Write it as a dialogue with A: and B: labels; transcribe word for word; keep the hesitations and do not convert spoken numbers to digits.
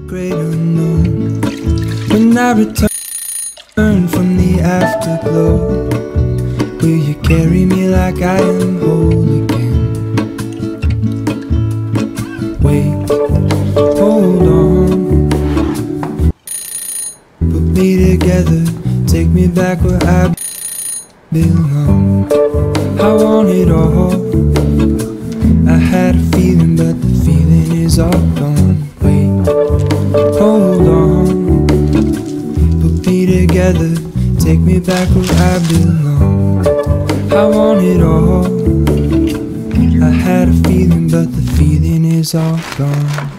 A: great unknown. When I return from the afterglow, will you carry me like I am whole again? Wait, hold on, put me together, take me back where I belong. I want it all. I had a feeling, but the feeling is all gone. Wait, hold on, put me together, take me back where I belong. I want it all. I had a feeling, but the feeling is all gone.